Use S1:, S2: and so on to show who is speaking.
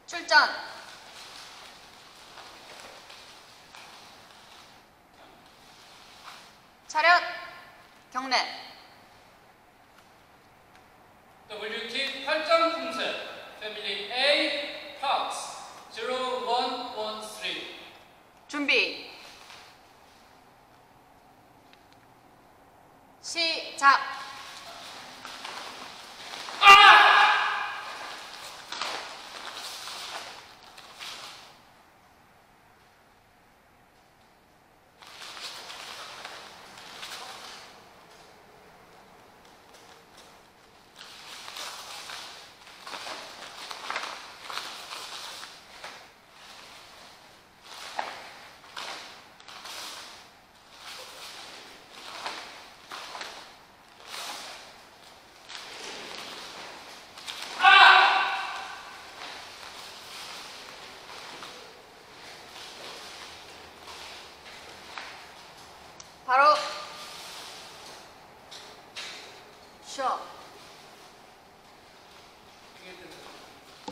S1: 출전. 차렷. 경례.
S2: WT 8장 품새 패밀리 A Parks 0113
S1: 준비. 시작. 바로 쉬어.